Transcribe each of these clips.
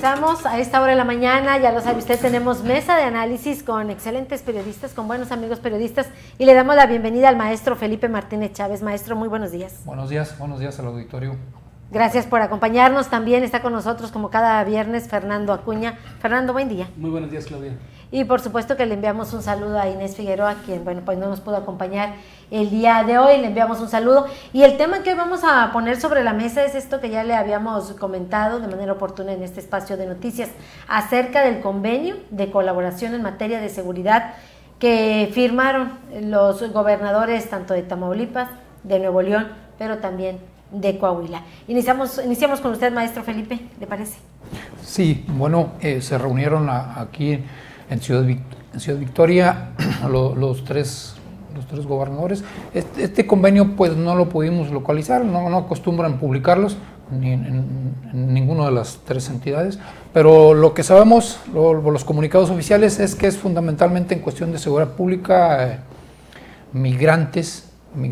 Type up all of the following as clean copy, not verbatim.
comenzamos a esta hora de la mañana, ya lo sabe usted, tenemos mesa de análisis con excelentes periodistas, con buenos amigos periodistas, y le damos la bienvenida al maestro Felipe Martínez Chávez. Maestro, muy buenos días. Buenos días al auditorio. Gracias por acompañarnos. También está con nosotros, como cada viernes, Fernando Acuña. Fernando, buen día. Muy buenos días, Claudia. Y por supuesto que le enviamos un saludo a Inés Figueroa, quien, bueno, pues no nos pudo acompañar el día de hoy. Le enviamos un saludo. Y el tema que hoy vamos a poner sobre la mesa es esto que ya le habíamos comentado de manera oportuna en este espacio de noticias, acerca del convenio de colaboración en materia de seguridad que firmaron los gobernadores tanto de Tamaulipas, de Nuevo León, pero también de Coahuila. Iniciamos con usted, maestro Felipe, ¿le parece? Sí, bueno, se reunieron aquí en Ciudad Victoria los tres gobernadores. Este convenio pues no lo pudimos localizar, no acostumbran publicarlos ni en ninguna de las tres entidades, pero lo que sabemos, los comunicados oficiales, es que es fundamentalmente en cuestión de seguridad pública, migrantes,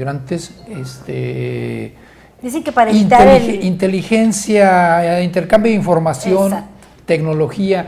dicen que para evitar inteligencia, intercambio de información, exacto, tecnología,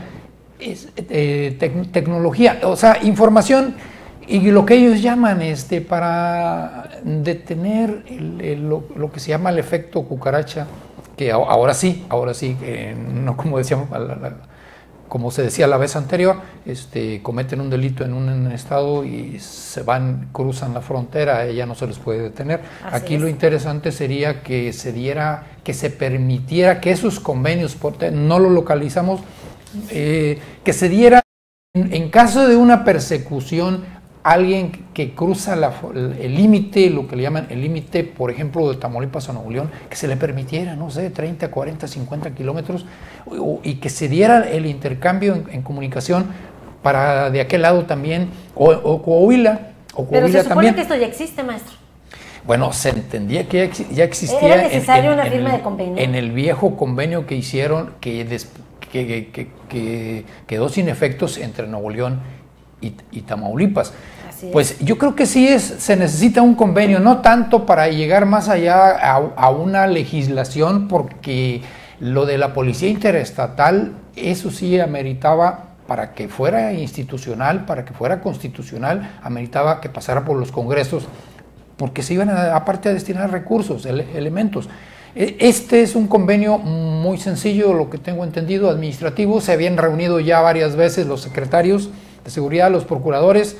o sea, información y lo que ellos llaman para detener lo que se llama el efecto cucaracha, que ahora sí, no como decíamos, como se decía la vez anterior, cometen un delito en un estado y cruzan la frontera, ya no se les puede detener. Así Aquí es. lo interesante sería que se permitiera que esos convenios, no lo localizamos, que se diera en caso de una persecución, alguien que cruza el límite, lo que le llaman el límite, por ejemplo, de Tamaulipas a Nuevo León, que se le permitiera, no sé, 30, 40, 50 kilómetros, y que se diera el intercambio en comunicación para de aquel lado también, o Coahuila. Pero se supone también. que esto ya existe, maestro. Bueno, se entendía que ya existía. Era necesario una firma de convenio. En el viejo convenio que hicieron, que quedó sin efectos entre Nuevo León y Tamaulipas. Pues yo creo que sí se necesita un convenio, no tanto para llegar más allá a una legislación, porque lo de la policía interestatal, eso sí ameritaba, para que fuera institucional, para que fuera constitucional, ameritaba que pasara por los congresos, porque se iban aparte a destinar recursos, elementos. Este es un convenio muy sencillo, lo que tengo entendido, administrativo. Se habían reunido ya varias veces los secretarios de seguridad, los procuradores,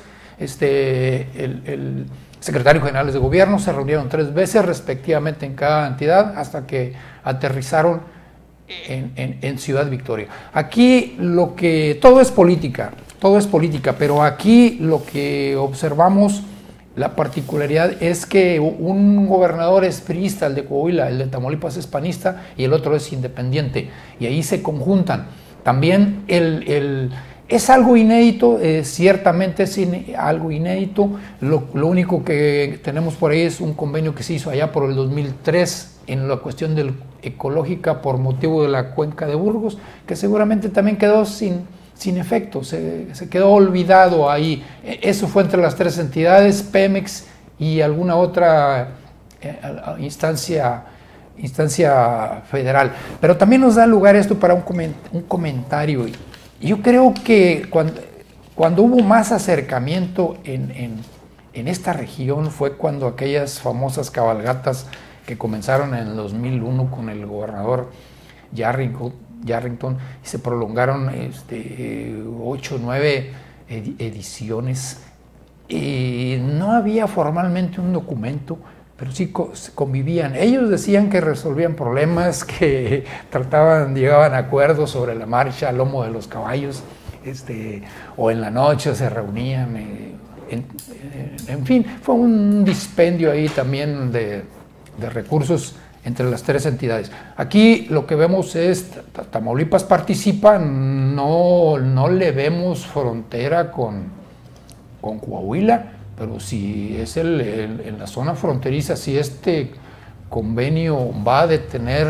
el secretario general de gobierno, se reunieron 3 veces respectivamente en cada entidad hasta que aterrizaron en Ciudad Victoria. Aquí todo es política, pero aquí lo que observamos, la particularidad es que un gobernador es priista, el de Coahuila, el de Tamaulipas es panista y el otro es independiente, y ahí se conjuntan. También es algo inédito, ciertamente es algo inédito. Lo único que tenemos por ahí es un convenio que se hizo allá por el 2003 en la cuestión ecológica por motivo de la cuenca de Burgos, que seguramente también quedó sin efecto, se quedó olvidado ahí. Eso fue entre las 3 entidades, Pemex y alguna otra instancia federal. Pero también nos da lugar esto para un comentario. Yo creo que cuando hubo más acercamiento en esta región fue cuando aquellas famosas cabalgatas que comenzaron en el 2001 con el gobernador Yarrington y se prolongaron 8 o 9 ediciones. No había formalmente un documento, pero sí convivían. Ellos decían que resolvían problemas, que llegaban a acuerdos sobre la marcha, al lomo de los caballos, o en la noche se reunían. En fin, fue un dispendio ahí también de recursos entre las 3 entidades. Aquí lo que vemos es, Tamaulipas participa, no le vemos frontera con Coahuila, pero si es en la zona fronteriza, si este convenio va a detener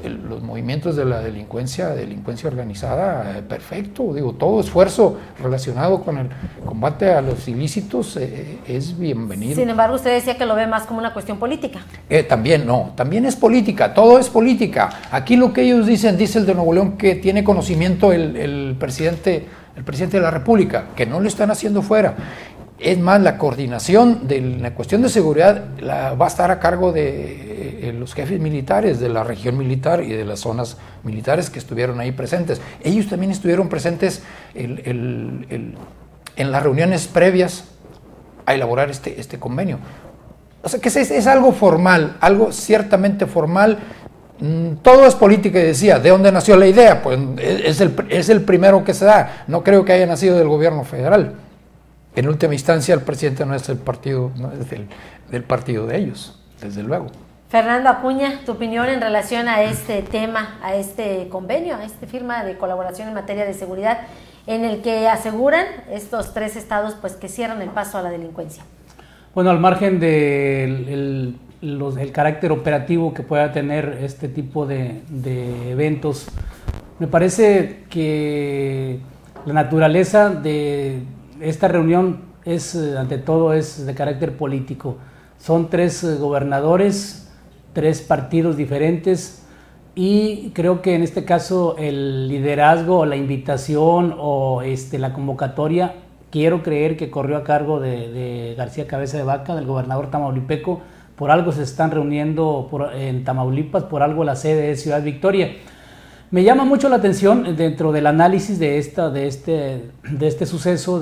los movimientos de la delincuencia organizada, perfecto. Digo, todo esfuerzo relacionado con el combate a los ilícitos es bienvenido. Sin embargo, usted decía que lo ve más como una cuestión política. También es política, todo es política. Aquí lo que ellos dicen, dice el de Nuevo León, que tiene conocimiento el presidente de la República, que no lo están haciendo fuera. Es más, la coordinación de la cuestión de seguridad va a estar a cargo de los jefes militares de la región militar y de las zonas militares que estuvieron ahí presentes. Ellos también estuvieron presentes en las reuniones previas a elaborar este convenio. O sea que es algo formal, algo ciertamente formal. Todo es política, y decía, ¿de dónde nació la idea? Pues es el primero que se da. No creo que haya nacido del gobierno federal. En última instancia, el presidente no es del partido, no es del partido de ellos, desde luego. Fernando Acuña, tu opinión en relación a este tema, a este convenio, a esta firma de colaboración en materia de seguridad, en el que aseguran estos 3 estados pues que cierran el paso a la delincuencia. Bueno, al margen del carácter operativo que pueda tener este tipo de eventos, me parece que la naturaleza de esta reunión ante todo es de carácter político. Son 3 gobernadores, 3 partidos diferentes, y creo que en este caso el liderazgo, la invitación o la convocatoria, quiero creer que corrió a cargo de García Cabeza de Vaca, del gobernador tamaulipeco. Por algo se están reuniendo en Tamaulipas, por algo la sede es Ciudad Victoria. Me llama mucho la atención dentro del análisis de este suceso,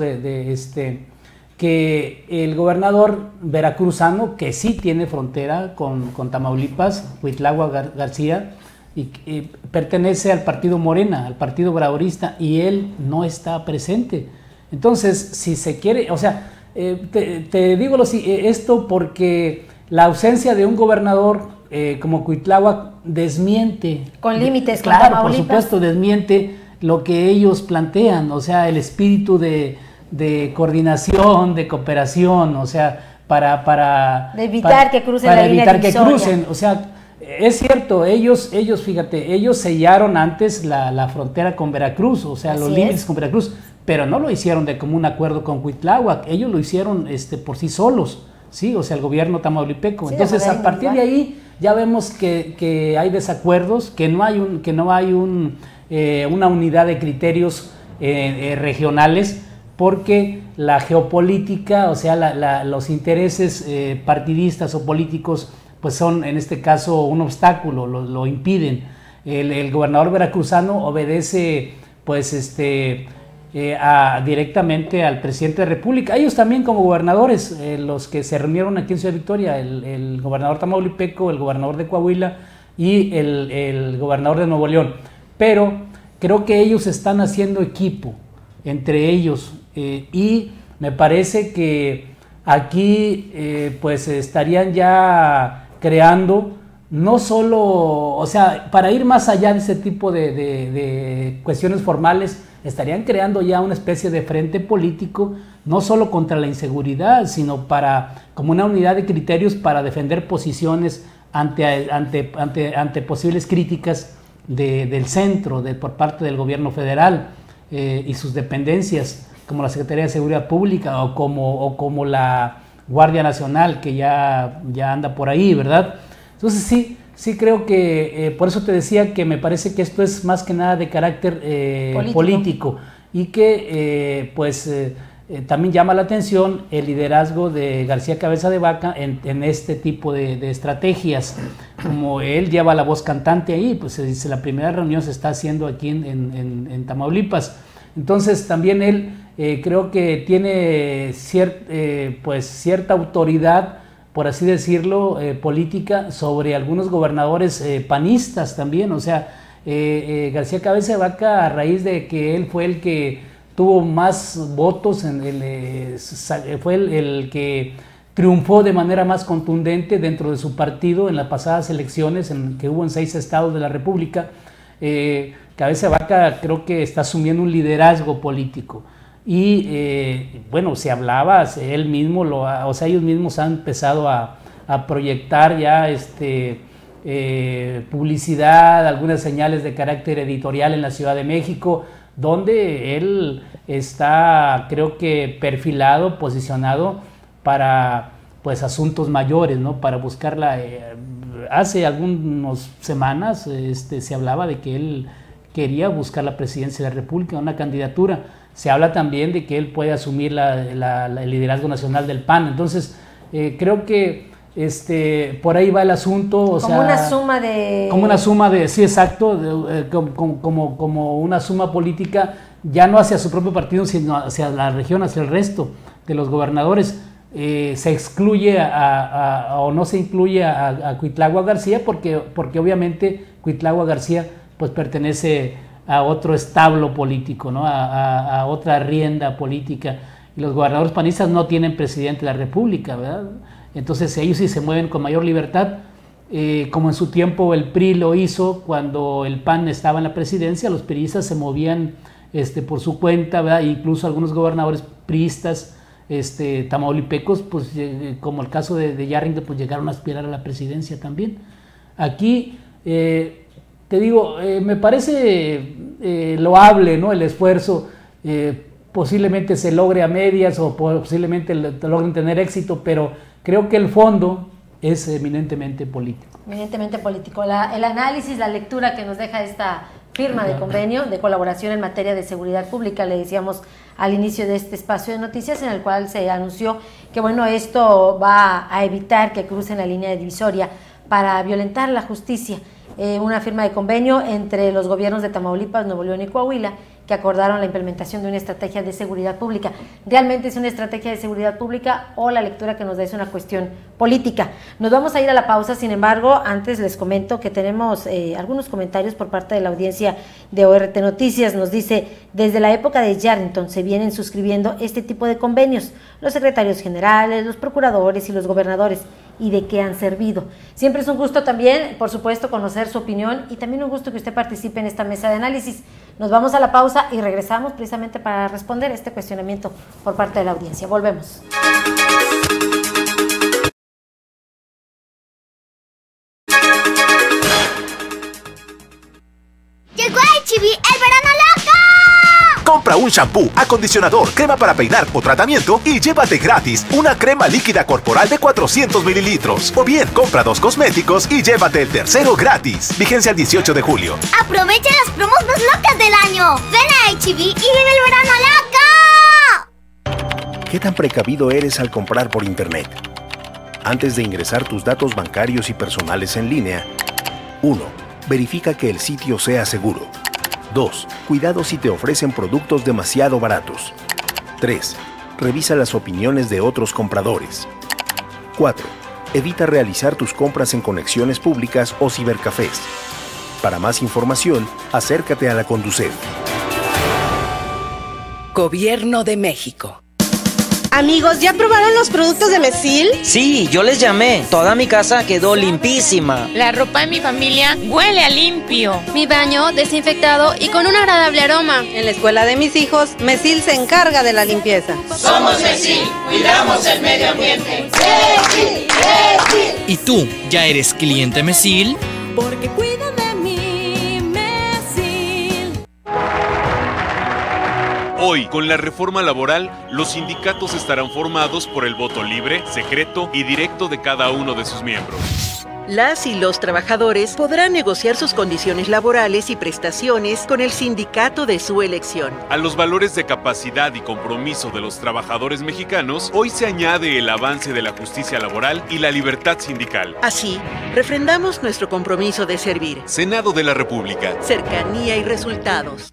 que el gobernador veracruzano, que sí tiene frontera con Tamaulipas, Cuitlahua García, y pertenece al partido Morena, al partido bravorista, y él no está presente. Entonces, si se quiere, o sea, te digo esto porque la ausencia de un gobernador como Cuitlahua desmiente. Con límites, claro, por supuesto, desmiente lo que ellos plantean, o sea, el espíritu de coordinación, de cooperación, o sea, para evitar que crucen la línea divisoria. O sea, es cierto, ellos, fíjate, ellos sellaron antes la frontera con Veracruz, o sea, los límites con Veracruz, pero no lo hicieron de común acuerdo con Cuitlahua, ellos lo hicieron por sí solos, sí, o sea, el gobierno tamaulipeco. Sí, entonces, a partir de ahí ya vemos que hay desacuerdos, que no hay una unidad de criterios regionales, porque la geopolítica, o sea, los intereses partidistas o políticos, pues son en este caso un obstáculo, lo impiden. El gobernador veracruzano obedece, pues, directamente al presidente de la República. Ellos también como gobernadores, los que se reunieron aquí en Ciudad Victoria, el gobernador tamaulipeco, el gobernador de Coahuila y el gobernador de Nuevo León. Pero creo que ellos están haciendo equipo entre ellos, y me parece que aquí pues estarían ya creando no solo, o sea, para ir más allá de ese tipo de cuestiones formales, estarían creando ya una especie de frente político, no solo contra la inseguridad, sino como una unidad de criterios para defender posiciones ante posibles críticas del centro, por parte del gobierno federal y sus dependencias, como la Secretaría de Seguridad Pública o como la Guardia Nacional, que ya anda por ahí, ¿verdad? Entonces sí creo que, por eso te decía que me parece que esto es más que nada de carácter político, y que también llama la atención el liderazgo de García Cabeza de Vaca en este tipo de estrategias. Como él lleva la voz cantante ahí, pues se dice, la primera reunión se está haciendo aquí en Tamaulipas. Entonces también él creo que tiene cierta autoridad, por así decirlo, política sobre algunos gobernadores panistas también. O sea, García Cabeza de Vaca, a raíz de que él fue el que tuvo más votos, fue el que triunfó de manera más contundente dentro de su partido en las pasadas elecciones que hubo en 6 estados de la República. Cabeza de Vaca creo que está asumiendo un liderazgo político. Y bueno, se hablaba, él mismo, ellos mismos han empezado a proyectar ya publicidad, algunas señales de carácter editorial en la Ciudad de México, donde él está, creo que, perfilado, posicionado para pues asuntos mayores, ¿no? Para buscarla. Hace algunas semanas se hablaba de que él quería buscar la presidencia de la República, una candidatura. Se habla también de que él puede asumir el liderazgo nacional del PAN. Entonces, creo que por ahí va el asunto. Como una suma de... Como una suma de, sí, exacto, como una suma política, ya no hacia su propio partido, sino hacia la región, hacia el resto de los gobernadores. Se excluye o no se incluye a Cuitlahua García porque obviamente Cuitlahua García pues pertenece a otro establo político, ¿no? a otra rienda política, y los gobernadores panistas no tienen presidente de la República, ¿verdad? Entonces ellos sí se mueven con mayor libertad, como en su tiempo el PRI lo hizo cuando el PAN estaba en la presidencia. Los priistas se movían por su cuenta, ¿verdad? Incluso algunos gobernadores priistas tamaulipecos, pues como el caso de Yarrington, pues llegaron a aspirar a la presidencia también. Aquí, te digo, me parece loable, ¿no? El esfuerzo, posiblemente se logre a medias o posiblemente logren tener éxito, pero creo que el fondo es eminentemente político. Eminentemente político. El análisis, la lectura que nos deja esta firma de convenio de colaboración en materia de seguridad pública, le decíamos al inicio de este espacio de noticias, en el cual se anunció que bueno, esto va a evitar que crucen la línea divisoria para violentar la justicia. Una firma de convenio entre los gobiernos de Tamaulipas, Nuevo León y Coahuila, que acordaron la implementación de una estrategia de seguridad pública. ¿Realmente es una estrategia de seguridad pública o la lectura que nos da es una cuestión política? Nos vamos a ir a la pausa, sin embargo, antes les comento que tenemos algunos comentarios por parte de la audiencia de ORT Noticias. Nos dice, desde la época de Yarrington se vienen suscribiendo este tipo de convenios, los secretarios generales, los procuradores y los gobernadores, y de qué han servido. Siempre es un gusto también, por supuesto, conocer su opinión y también un gusto que usted participe en esta mesa de análisis. Nos vamos a la pausa y regresamos precisamente para responder este cuestionamiento por parte de la audiencia. Volvemos. ¡Llegó H-E-B, el verano loco! Compra un shampoo, acondicionador, crema para peinar o tratamiento y llévate gratis una crema líquida corporal de 400 mililitros. O bien, compra 2 cosméticos y llévate el tercero gratis. Vigencia el 18 de julio. ¡Aprovecha las promos más locas del año! ¡Ven a H-E-B y vive el verano loco! ¿Qué tan precavido eres al comprar por internet? Antes de ingresar tus datos bancarios y personales en línea, 1. Verifica que el sitio sea seguro. 2. Cuidado si te ofrecen productos demasiado baratos. 3. Revisa las opiniones de otros compradores. 4. Evita realizar tus compras en conexiones públicas o cibercafés. Para más información, acércate a la Conducef. Gobierno de México. Amigos, ¿ya probaron los productos de Mesil? Sí, yo les llamé. Toda mi casa quedó limpísima. La ropa de mi familia huele a limpio. Mi baño desinfectado y con un agradable aroma. En la escuela de mis hijos, Mesil se encarga de la limpieza. Somos Mesil, cuidamos el medio ambiente. ¡Mesil! ¡Mesil! ¿Y tú, ya eres cliente Mesil? Porque cuida de mí, Mesil. Hoy, con la reforma laboral, los sindicatos estarán formados por el voto libre, secreto y directo de cada uno de sus miembros. Las y los trabajadores podrán negociar sus condiciones laborales y prestaciones con el sindicato de su elección. A los valores de capacidad y compromiso de los trabajadores mexicanos, hoy se añade el avance de la justicia laboral y la libertad sindical. Así, refrendamos nuestro compromiso de servir. Senado de la República. Cercanía y resultados.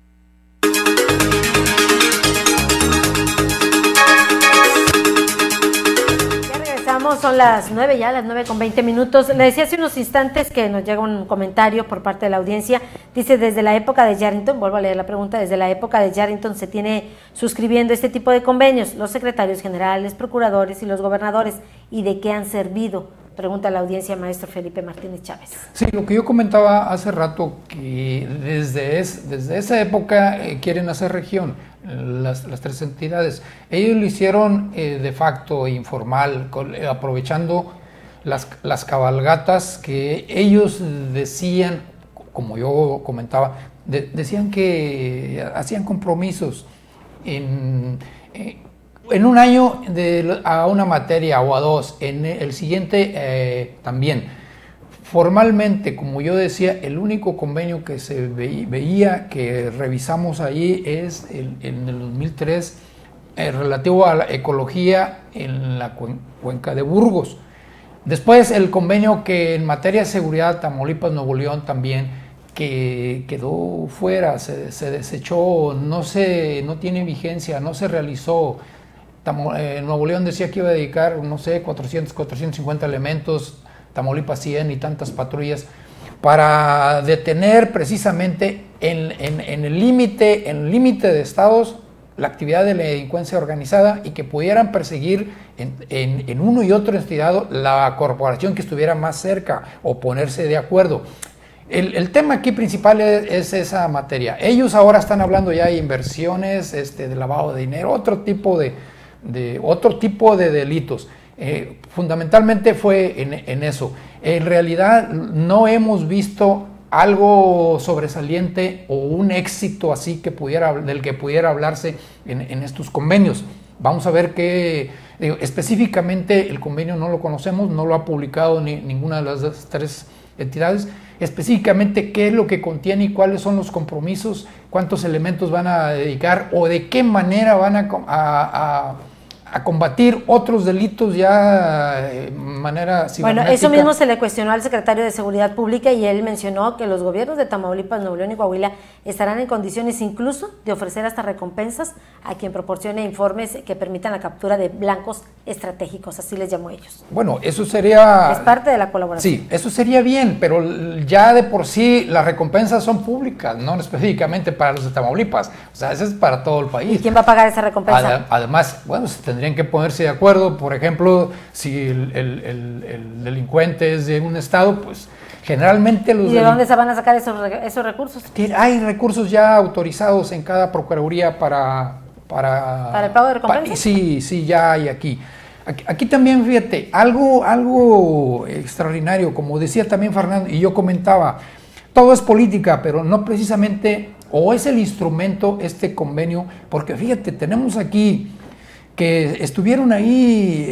Son las 9 ya, las 9:20. Le decía hace unos instantes que nos llega un comentario por parte de la audiencia. Dice, desde la época de Yarrington, vuelvo a leer la pregunta, desde la época de Yarrington se tiene suscribiendo este tipo de convenios, los secretarios generales, procuradores y los gobernadores. ¿Y de qué han servido? Pregunta la audiencia, maestro Felipe Martínez Chávez. Sí, lo que yo comentaba hace rato, que desde esa época quieren hacer región, las 3 entidades. Ellos lo hicieron de facto, informal, aprovechando las cabalgatas que ellos decían, como yo comentaba, decían que hacían compromisos en un año a una materia o a dos, en el siguiente también. Formalmente, como yo decía, el único convenio que se veía que revisamos ahí es en el 2003, relativo a la ecología en la cuenca de Burgos. Después el convenio que en materia de seguridad Tamaulipas, Nuevo León también, que quedó fuera, se desechó, no tiene vigencia, no se realizó. Nuevo León decía que iba a dedicar, no sé, 450 elementos, Tamaulipas 100 y tantas patrullas, para detener precisamente en el límite de estados la actividad de la delincuencia organizada y que pudieran perseguir en uno y otro estado la corporación que estuviera más cerca o ponerse de acuerdo. El tema aquí principal es esa materia. Ellos ahora están hablando ya de inversiones, de lavado de dinero, otro tipo de delitos. Fundamentalmente fue en eso. En realidad no hemos visto algo sobresaliente o un éxito así del que pudiera hablarse en estos convenios. Vamos a ver específicamente el convenio no lo conocemos, no lo ha publicado ninguna de las tres entidades. Específicamente qué es lo que contiene y cuáles son los compromisos, cuántos elementos van a dedicar o de qué manera van a combatir otros delitos ya de manera cibernética. Bueno, eso mismo se le cuestionó al secretario de Seguridad Pública y él mencionó que los gobiernos de Tamaulipas, Nuevo León y Coahuila estarán en condiciones incluso de ofrecer hasta recompensas a quien proporcione informes que permitan la captura de blancos estratégicos, así les llamó ellos. Bueno, eso sería... Es parte de la colaboración. Sí, eso sería bien, pero ya de por sí las recompensas son públicas, no específicamente para los de Tamaulipas, o sea, eso es para todo el país. ¿Y quién va a pagar esa recompensa? Además, bueno, se tendrían que ponerse de acuerdo, por ejemplo, si el delincuente es de un estado, pues generalmente los... ¿Y de dónde se van a sacar esos recursos? Hay recursos ya autorizados en cada procuraduría para el pago de recompensas. Sí, ya hay aquí. Aquí también, fíjate, algo extraordinario, como decía también Fernando, y yo comentaba, todo es política, pero no precisamente, o es el instrumento, este convenio, porque fíjate, tenemos aquí que estuvieron ahí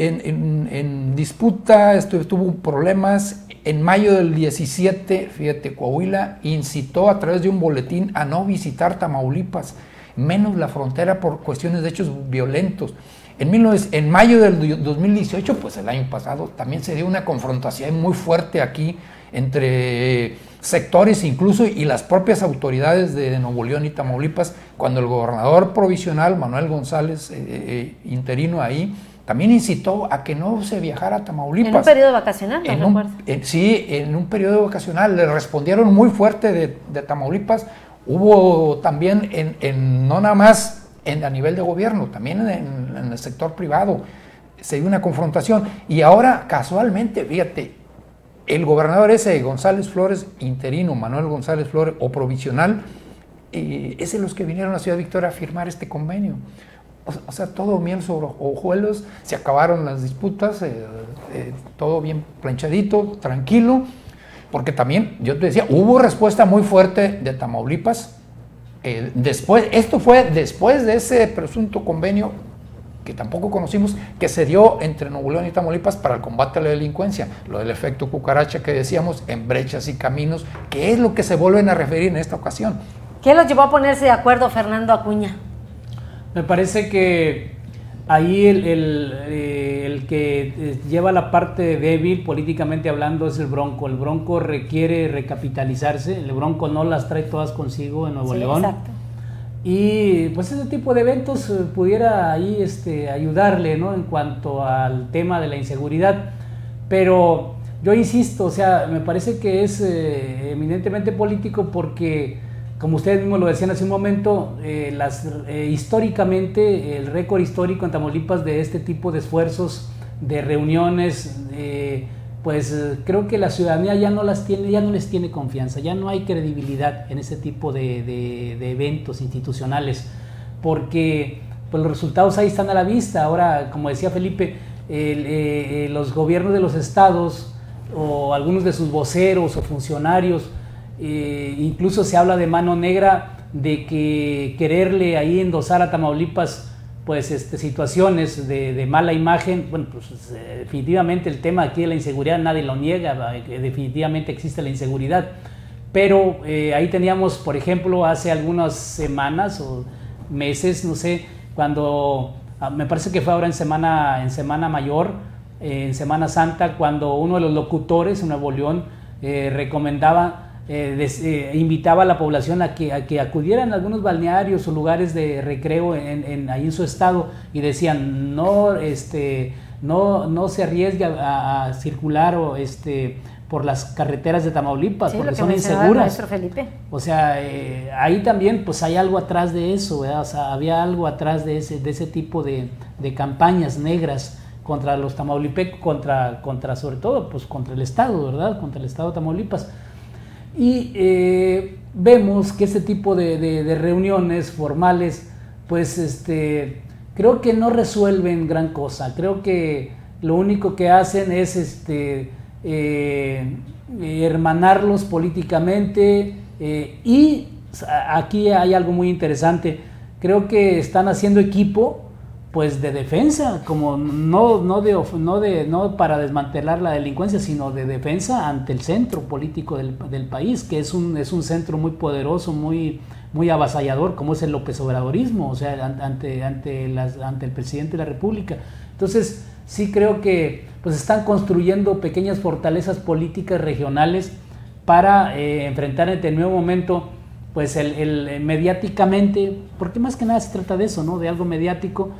en disputa, tuvo problemas. En mayo del 17, fíjate, Coahuila incitó a través de un boletín a no visitar Tamaulipas, menos la frontera por cuestiones de hechos violentos. En mayo del 2018, pues el año pasado, también se dio una confrontación muy fuerte aquí entre sectores incluso y las propias autoridades de Nuevo León y Tamaulipas, cuando el gobernador provisional, Manuel González, interino ahí, también incitó a que no se viajara a Tamaulipas. En un periodo vacacional, ¿no recuerdo? Sí, en un periodo vacacional, le respondieron muy fuerte de Tamaulipas. Hubo también, no nada más a nivel de gobierno, también en el sector privado, se dio una confrontación. Y ahora, casualmente, fíjate, el gobernador ese, González Flores, interino, Manuel González Flores, o provisional, es de los que vinieron a Ciudad Victoria a firmar este convenio. O sea, todo miel sobre hojuelos, se acabaron las disputas, todo bien planchadito, tranquilo, porque también, yo te decía, hubo respuesta muy fuerte de Tamaulipas. Esto fue después de ese presunto convenio que tampoco conocimos, que se dio entre Nuevo León y Tamaulipas para el combate a la delincuencia, lo del efecto cucaracha que decíamos, en brechas y caminos, que es lo que se vuelven a referir en esta ocasión. ¿Qué los llevó a ponerse de acuerdo, Fernando Acuña? Me parece que ahí el que lleva la parte débil políticamente hablando es el Bronco. El Bronco requiere recapitalizarse, el Bronco no las trae todas consigo en Nuevo León. Exacto. Y pues ese tipo de eventos pudiera ahí ayudarle, ¿no?, en cuanto al tema de la inseguridad. Pero yo insisto, o sea, me parece que es eminentemente político porque, como ustedes mismos lo decían hace un momento, históricamente, el récord histórico en Tamaulipas de este tipo de esfuerzos, de reuniones, pues creo que la ciudadanía ya no les tiene confianza, ya no hay credibilidad en ese tipo de eventos institucionales, porque pues los resultados ahí están a la vista. Ahora, como decía Felipe, los gobiernos de los estados o algunos de sus voceros o funcionarios, incluso se habla de mano negra, de que quererle ahí endosar a Tamaulipas pues situaciones de mala imagen. Bueno, pues definitivamente el tema aquí de la inseguridad nadie lo niega, definitivamente existe la inseguridad, pero ahí teníamos, por ejemplo, hace algunas semanas o meses, no sé, cuando me parece que fue ahora en Semana Mayor, en Semana Santa, cuando uno de los locutores en Nuevo León recomendaba, invitaba a la población a que acudieran a algunos balnearios o lugares de recreo ahí en su estado, y decían no se arriesgue a circular por las carreteras de Tamaulipas, sí, porque son inseguras. Felipe. O sea, ahí también pues hay algo atrás de eso, ¿verdad? O sea, había algo atrás de ese tipo de campañas negras contra los tamaulipecos, contra sobre todo pues contra el estado, ¿verdad? Contra el estado de Tamaulipas. Y vemos que este tipo de reuniones formales pues creo que no resuelven gran cosa. Creo que lo único que hacen es hermanarlos políticamente, y aquí hay algo muy interesante. Creo que están haciendo equipo pues de defensa, como no para desmantelar la delincuencia, sino de defensa ante el centro político del país, que es un centro muy poderoso, muy avasallador, como es el López Obradorismo, o sea, ante el presidente de la República. Entonces sí creo que pues están construyendo pequeñas fortalezas políticas regionales para enfrentar en el nuevo momento pues el mediáticamente, porque más que nada se trata de eso, ¿no? De algo mediático,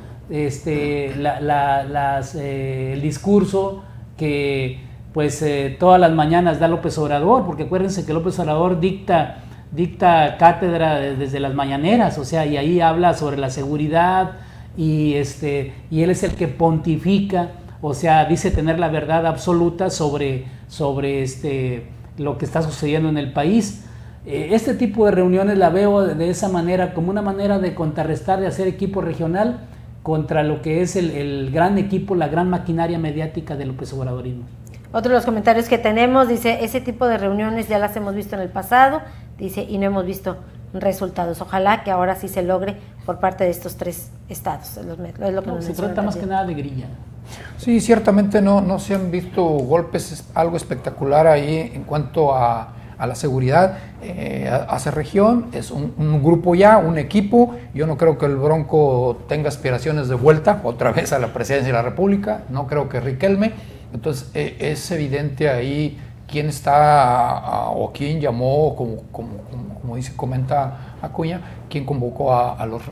el discurso que pues todas las mañanas da López Obrador, porque acuérdense que López Obrador dicta cátedra desde las mañaneras, o sea, y ahí habla sobre la seguridad, y él es el que pontifica, o sea, dice tener la verdad absoluta sobre lo que está sucediendo en el país. Este tipo de reuniones la veo de esa manera, como una manera de contrarrestar, de hacer equipo regional contra lo que es el gran equipo, la gran maquinaria mediática de López Obradorismo. Otro de los comentarios que tenemos dice: ese tipo de reuniones ya las hemos visto en el pasado, dice, y no hemos visto resultados. Ojalá que ahora sí se logre por parte de estos 3 estados. Es lo que se trata más que nada de grilla. Sí, ciertamente no se han visto golpes, algo espectacular ahí en cuanto a la seguridad. Hace región, es un grupo ya, un equipo. Yo no creo que el Bronco tenga aspiraciones de vuelta otra vez a la presidencia de la República, no creo que Riquelme. Entonces es evidente ahí quién está o quién llamó, como comenta Acuña, quién convocó a los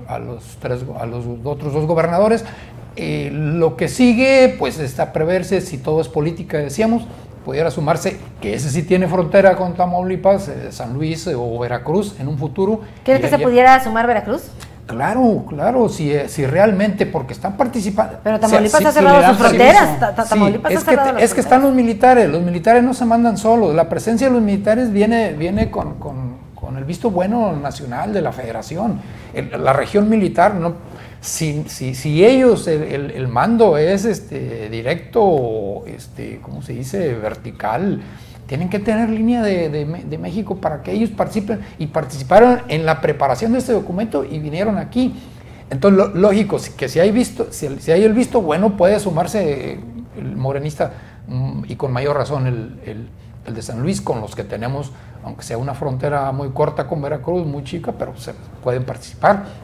otros 2 gobernadores. Lo que sigue pues está a preverse si todo es política, decíamos. Pudiera sumarse, que ese sí tiene frontera con Tamaulipas, San Luis o Veracruz en un futuro. ¿Crees que se pudiera sumar Veracruz? Claro, si realmente, porque están participando. Pero Tamaulipas ha cerrado sus fronteras. Tamaulipas ha cerrado es que están los militares no se mandan solos. La presencia de los militares viene con el visto bueno nacional de la Federación. La región militar no. Si ellos, el mando es directo, ¿cómo se dice? Vertical, tienen que tener línea de México para que ellos participen, y participaron en la preparación de este documento y vinieron aquí. Entonces, lógico, que si hay el visto bueno, puede sumarse el morenista, y con mayor razón el de San Luis, con los que tenemos, aunque sea una frontera muy corta con Veracruz, muy chica, pero se pueden participar.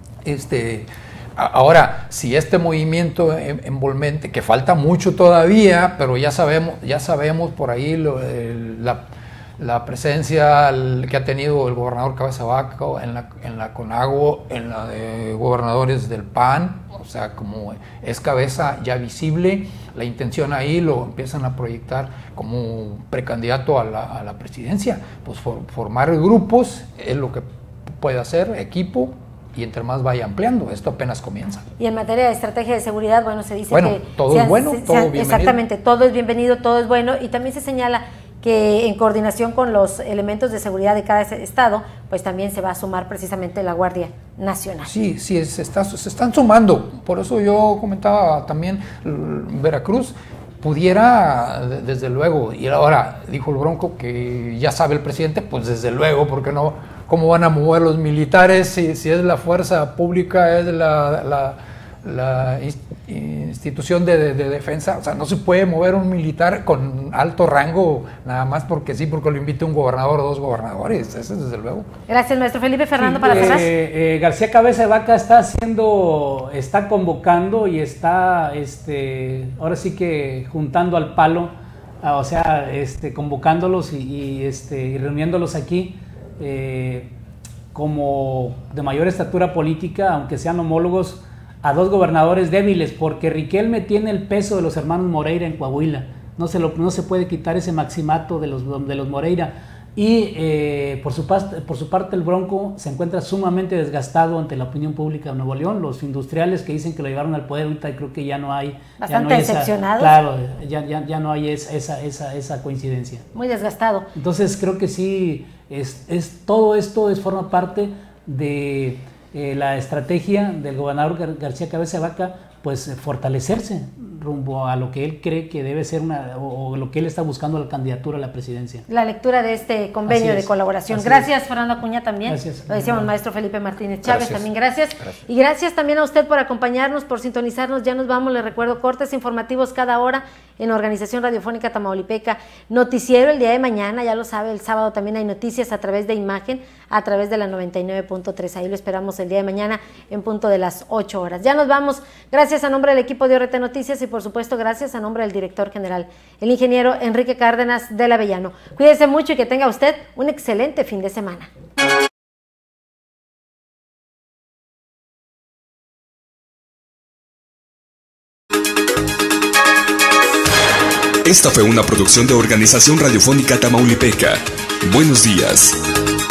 Ahora, si este movimiento envolvente, que falta mucho todavía, pero ya sabemos por ahí la presencia que ha tenido el gobernador Cabeza Vaca en la CONAGO, en la de gobernadores del PAN, o sea, como es cabeza ya visible, la intención ahí lo empiezan a proyectar como precandidato a la presidencia. Pues formar grupos es lo que puede hacer, equipo, y entre más vaya ampliando, esto apenas comienza. Y en materia de estrategia de seguridad, bueno, se dice que todo es bueno, todo bienvenido. Exactamente, todo es bienvenido, todo es bueno, y también se señala que en coordinación con los elementos de seguridad de cada estado, pues también se va a sumar precisamente la Guardia Nacional. Sí, se están sumando. Por eso yo comentaba también, Veracruz pudiera, desde luego, y ahora dijo el Bronco que ya sabe el presidente, pues desde luego, porque no, ¿cómo van a mover los militares si es la fuerza pública, es la institución de defensa? O sea, no se puede mover un militar con alto rango nada más porque sí, porque lo invite un gobernador o dos gobernadores, eso desde luego. Gracias, maestro Felipe. Fernando, para cerrar. García Cabeza de Vaca está convocando y está ahora sí que juntando al palo, o sea, convocándolos y reuniéndolos aquí como de mayor estatura política, aunque sean homólogos, a dos gobernadores débiles, porque Riquelme tiene el peso de los hermanos Moreira en Coahuila, no se puede quitar ese maximato de los Moreira, y por su parte el Bronco se encuentra sumamente desgastado ante la opinión pública de Nuevo León. Los industriales que dicen que lo llevaron al poder ahorita, creo que ya no hay, bastante decepcionados. Claro, ya no hay esa coincidencia. Muy desgastado. Entonces creo que sí, todo esto forma parte de la estrategia del gobernador García Cabeza de Vaca, pues fortalecerse rumbo a lo que él cree que debe ser o lo que él está buscando la candidatura a la presidencia. La lectura de este convenio de colaboración. Gracias, Fernando Acuña, también. Gracias. Lo decíamos, maestro Felipe Martínez Chávez, también gracias. Y gracias también a usted por acompañarnos, por sintonizarnos. Ya nos vamos, les recuerdo, cortes informativos cada hora en Organización Radiofónica Tamaulipeca. Noticiero el día de mañana, ya lo sabe, el sábado también hay noticias a través de imagen, a través de la 99.3. Ahí lo esperamos el día de mañana en punto de las 8 horas. Ya nos vamos. Gracias a nombre del equipo de ORT Noticias y por supuesto gracias a nombre del director general, el ingeniero Enrique Cárdenas del Avellano. Cuídese mucho y que tenga usted un excelente fin de semana. Esta fue una producción de Organización Radiofónica Tamaulipeca. Buenos días.